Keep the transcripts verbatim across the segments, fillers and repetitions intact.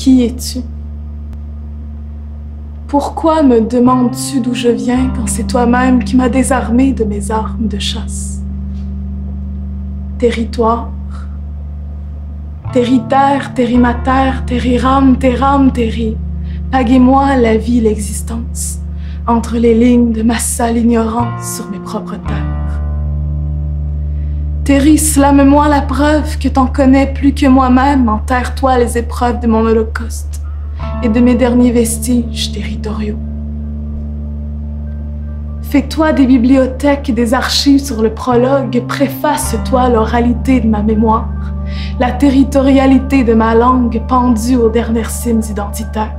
Qui es-tu? Pourquoi me demandes-tu d'où je viens quand c'est toi-même qui m'as désarmé de mes armes de chasse? Territoire, territaire, terrimater, terriram, terram, terri, paguez-moi la vie, l'existence, entre les lignes de ma sale ignorance sur mes propres terres. Terri, slame-moi la preuve que t'en connais plus que moi-même, enterre-toi les épreuves de mon holocauste et de mes derniers vestiges territoriaux. Fais-toi des bibliothèques et des archives sur le prologue, préface-toi l'oralité de ma mémoire, la territorialité de ma langue pendue aux dernières cimes identitaires.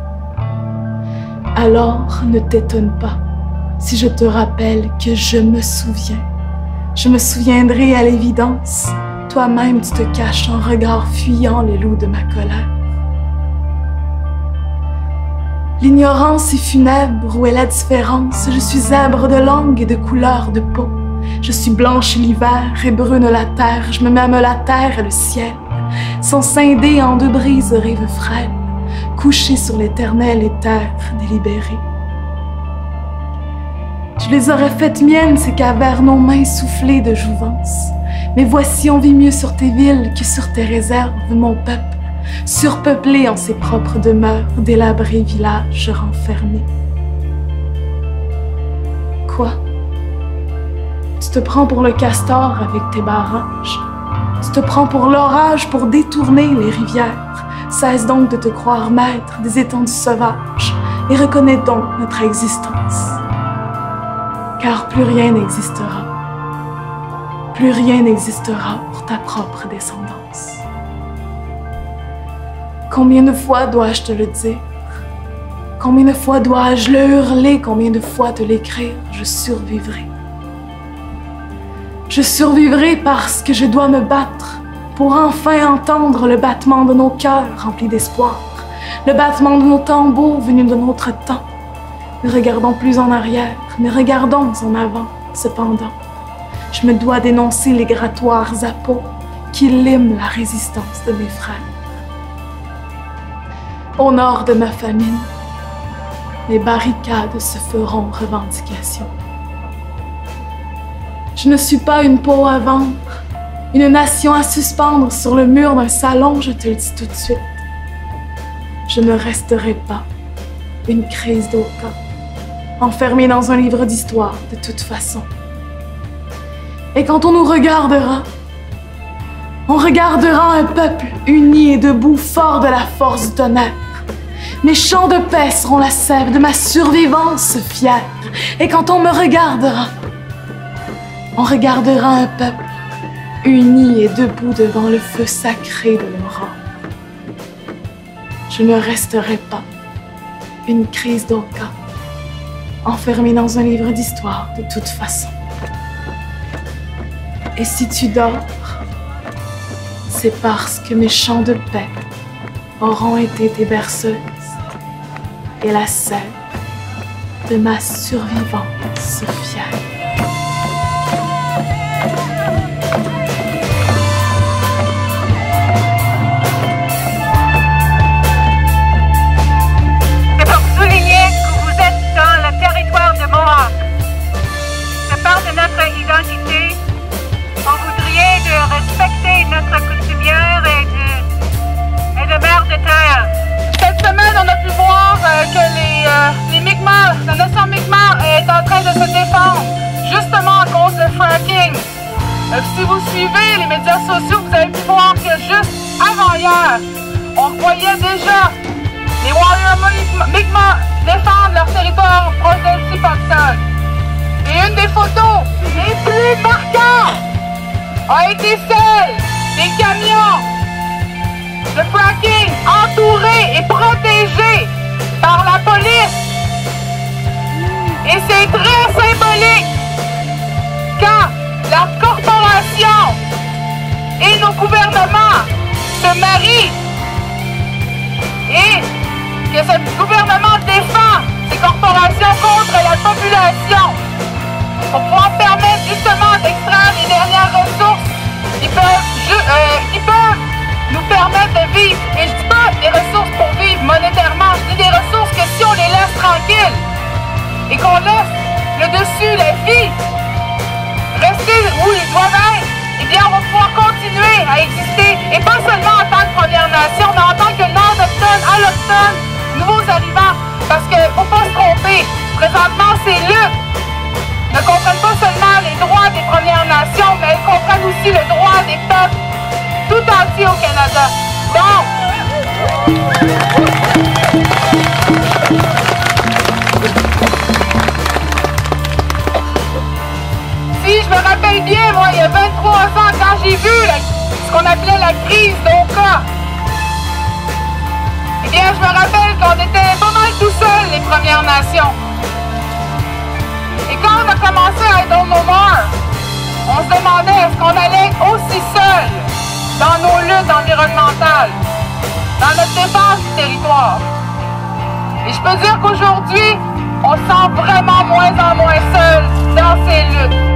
Alors ne t'étonne pas si je te rappelle que je me souviens. Je me souviendrai à l'évidence, toi-même tu te caches en regard fuyant les loups de ma colère. L'ignorance est funèbre, où est la différence? Je suis zèbre de langue et de couleur de peau. Je suis blanche l'hiver et brune la terre. Je me mets la terre et le ciel sont scindés en deux brises rives frêles, couchées sur l'éternel éther délibéré. Tu les aurais faites miennes, ces cavernes aux mains soufflées de jouvence. Mais voici, on vit mieux sur tes villes que sur tes réserves, mon peuple, surpeuplé en ses propres demeures, délabrés villages renfermés. Quoi? Tu te prends pour le castor avec tes barrages. Tu te prends pour l'orage pour détourner les rivières. Cesse donc de te croire maître des étendues sauvages et reconnais donc notre existence. Car plus rien n'existera. Plus rien n'existera pour ta propre descendance. Combien de fois dois-je te le dire? Combien de fois dois-je le hurler? Combien de fois te l'écrire? Je survivrai. Je survivrai parce que je dois me battre pour enfin entendre le battement de nos cœurs remplis d'espoir, le battement de nos tambours venus de notre temps. Ne regardons plus en arrière, mais regardons en avant. Cependant, je me dois d'énoncer les grattoirs à peau qui liment la résistance de mes frères. Au nord de ma famine, les barricades se feront revendication. Je ne suis pas une peau à vendre, une nation à suspendre sur le mur d'un salon, je te le dis tout de suite. Je ne resterai pas une crise d'Oka, enfermée dans un livre d'histoire de toute façon. Et quand on nous regardera, on regardera un peuple uni et debout, fort de la force du tonnerre. Mes chants de paix seront la sève de ma survivance fière. Et quand on me regardera, on regardera un peuple uni et debout devant le feu sacré de l'aurore. Je ne resterai pas une crise d'Oka, enfermée dans un livre d'histoire de toute façon. Et si tu dors, c'est parce que mes chants de paix auront été tes berceuses et la sève de ma survivance fière. C'est pour souligner que vous êtes dans le territoire de Mohawk. C'est part de notre identité. On voudrait de respecter notre coutumière et de, et de mère de terre. Cette semaine, on a pu voir euh, que les, euh, les Mi'kmaq, la nation Mi'kmaq est en train de se défendre, justement à cause de fracking. Euh, si vous suivez les médias sociaux, vous avez pu voir que juste avant hier, on voyait déjà les Warriors Mi'kmaq défendre leur territoire proche d'El-Sipaksan. Et une des photos les plus marquantes a été celle des camions de fracking entourés et protégés par la police. Et c'est très symbolique quand la corporation et nos gouvernements se marient et que ce gouvernement défend ces corporations contre la population pour pouvoir permettre justement d'extraire les dernières ressources qui peuvent, euh, qui peuvent nous permettre de vivre, et je dis pas des ressources qu'on laisse le dessus, la vie, rester où ils doivent être, eh bien, on va pouvoir continuer à exister, et pas seulement en tant que Première Nation, mais en tant que non-autochtones, allochtones, nouveaux arrivants, parce qu'il ne faut pas se tromper. Présentement, ces luttes ne comprennent pas seulement les droits des Premières Nations, mais elles comprennent aussi le droit des peuples tout entiers au Canada. Donc, si je me rappelle bien, moi, il y a vingt-trois ans, quand j'ai vu la, ce qu'on appelait la crise d'Oka, eh bien, je me rappelle qu'on était pas mal tout seuls, les Premières Nations. Et quand on a commencé à être au No More, on se demandait est-ce qu'on allait être aussi seul dans nos luttes environnementales, dans notre défense du territoire. Et je peux dire qu'aujourd'hui, on se sent vraiment moins en moins seul dans ces luttes.